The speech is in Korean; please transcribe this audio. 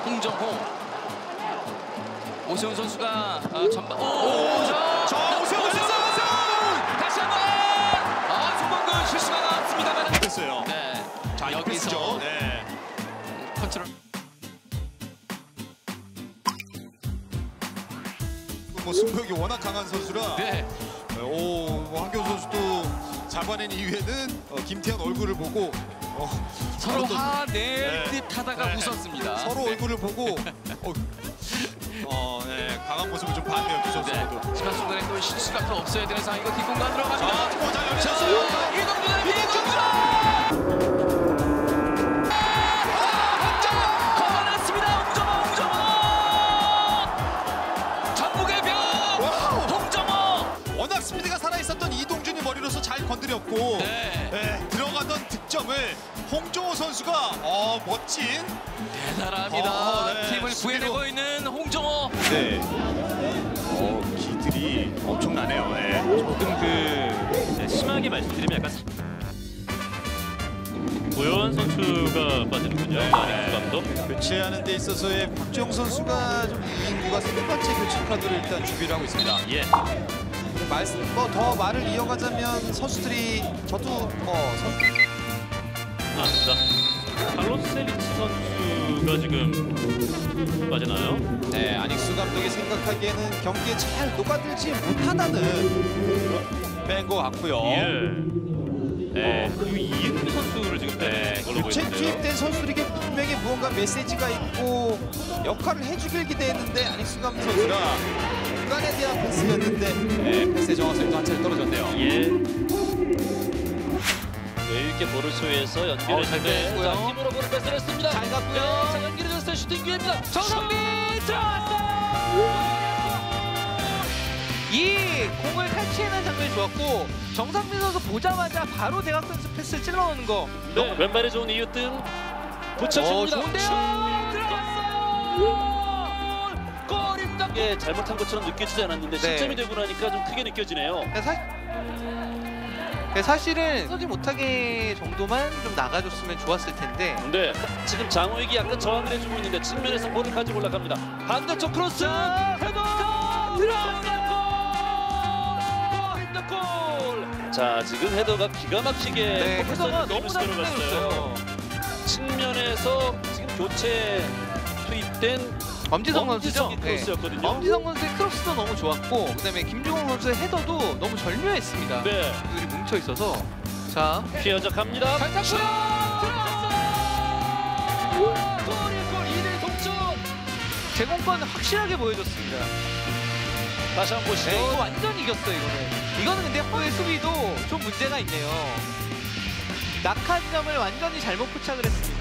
홍정호. 오세훈 선수가 전반. 오세훈 다시 한번. 송범근 실수가 나왔습니다만. 됐어요. 네. 자, 여기서 네. 컨트롤. 뭐 승부욕이 워낙 강한 선수라. 네. 황교안 선수도 잡아낸 이후에는 김태현 얼굴을 보고 서로 화낼 네. 듯 하다가 웃었습니다. 서로 네. 얼굴을 보고 강한 모습을 좀 봤네요, 두 선수도. 하지만 순간에 또 실수가 또 없어야 되는 상황이고 뒷공간 들어갑니다. 자, 열렸어요. 이동준의 비공격! 걸어냈습니다. 홍정호! 전북의 벽! 홍정호! 워낙 스피드가 살아있었던 이동준이 머리로서 잘 건드렸고 네. 들어가던 득점을 홍정호 선수가 멋진 대단합니다. 네. 팀을 구해내고 있는 홍정호. 네. 기들이 엄청나네요. 네. 조금 심하게 말씀드리면 약간 고요한 선수가 빠지는군요. 안익수 감독. 교체하는 데 있어서의 박주영 선수가 좀 이민구가 세 번째 교체 카드를 일단 준비를 하고 있습니다. 예. 더 말을 이어가자면 선수들이 저도 맞습니다. 칼로스 셀리치 선수가 지금 빠지나요? 네, 안익수 감독이 생각하기에는 경기에 잘 녹아들지 못하다는 뺀 것 같고요. 예. 그리고 이은규 선수를 지금 걸로 교체 보이는데요. 투입된 선수들에게 분명히 무언가 메시지가 있고 역할을 해주길 기대했는데 안익수 감독 선수가 공간에 대한 패스였는데 패스의 정확성이 또 한 차례 떨어졌네요. 예. 여유있게 보르소에서 연결을 잘 됐고요. 자, 힘으로 볼을 뺏어냈습니다. 잘 갔고요. 자, 연결해줬어요. 슈팅 기회입니다. 정상민 들어왔어요. 이 공을 탈취하는 장면이 좋았고 정상민 선수 보자마자 바로 대각선 패스를 찔러오는 거. 네. 왼발에 좋은 이웃등 붙여줍니다. 좋은데요. 들어갔어요. 골입니다. 예, 잘못한 것처럼 느껴지지 않았는데 실점이 되고 나니까 좀 크게 느껴지네요. 사실은 서지 못하게 정도만 좀 나가줬으면 좋았을 텐데. 네, 지금 장호익이 약간 저항을 해주고 있는데 측면에서 볼을 가지고 올라갑니다. 반대쪽 크로스 헤더 들어갑니다. 골입니다. 골. 자, 지금 헤더가 기가 막히게 헤더가 너무 잘 들어갔어요. 들어갔어요. 측면에서 지금 교체 투입된 엄지성 선수죠. 크로스였거든요. 엄지성 선수의 크로스도 너무 좋았고 그다음에 김종훈 선수의 헤더도 너무 절묘했습니다. 네, 둘이 뭉쳐 있어서 자 피어져 갑니다. 잘 찼고요. 골 2대 동점. 제공권 확실하게 보여줬습니다. 다시 한번 보시죠. 네, 이거 완전 이겼어요. 이거는 근데 허의 수비도 좀 문제가 있네요. 낙하 지점을 완전히 잘못 포착을 했습니다.